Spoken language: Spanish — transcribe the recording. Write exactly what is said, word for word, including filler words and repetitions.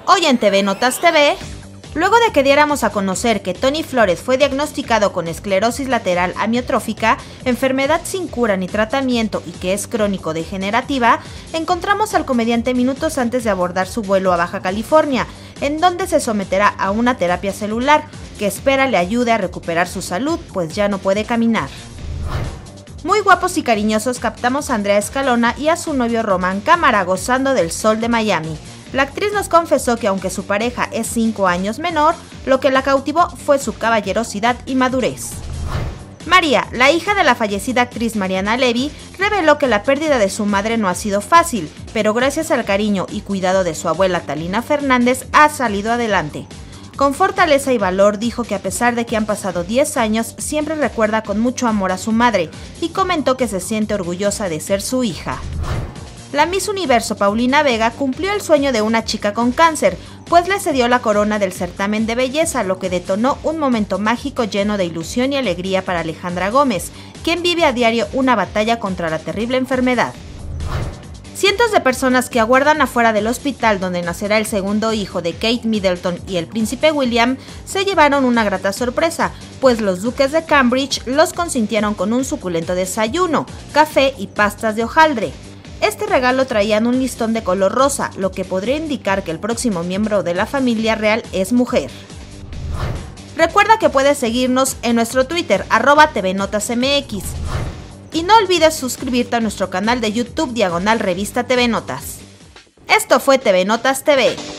Hoy en T V Notas T V, luego de que diéramos a conocer que Tony Flores fue diagnosticado con esclerosis lateral amiotrófica, enfermedad sin cura ni tratamiento y que es crónico-degenerativa, encontramos al comediante minutos antes de abordar su vuelo a Baja California, en donde se someterá a una terapia celular que espera le ayude a recuperar su salud, pues ya no puede caminar. Muy guapos y cariñosos captamos a Andrea Escalona y a su novio Román Cámara gozando del sol de Miami. La actriz nos confesó que aunque su pareja es cinco años menor, lo que la cautivó fue su caballerosidad y madurez. María, la hija de la fallecida actriz Mariana Levy, reveló que la pérdida de su madre no ha sido fácil, pero gracias al cariño y cuidado de su abuela Talina Fernández ha salido adelante. Con fortaleza y valor dijo que a pesar de que han pasado diez años, siempre recuerda con mucho amor a su madre y comentó que se siente orgullosa de ser su hija. La Miss Universo Paulina Vega cumplió el sueño de una chica con cáncer, pues le cedió la corona del certamen de belleza, lo que detonó un momento mágico lleno de ilusión y alegría para Alejandra Gómez, quien vive a diario una batalla contra la terrible enfermedad. Cientos de personas que aguardan afuera del hospital donde nacerá el segundo hijo de Kate Middleton y el príncipe William se llevaron una grata sorpresa, pues los duques de Cambridge los consintieron con un suculento desayuno, café y pastas de hojaldre. Este regalo traía un listón de color rosa, lo que podría indicar que el próximo miembro de la familia real es mujer. Recuerda que puedes seguirnos en nuestro Twitter, arroba tvnotasmx. Y no olvides suscribirte a nuestro canal de YouTube Diagonal Revista T V Notas. Esto fue T V Notas T V.